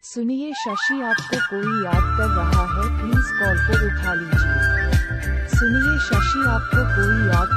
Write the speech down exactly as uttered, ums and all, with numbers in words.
सुनिए शशि आपको कोई याद कर रहा है, प्लीज कॉल को उठा लीजिए। सुनिए शशि आपको कोई याद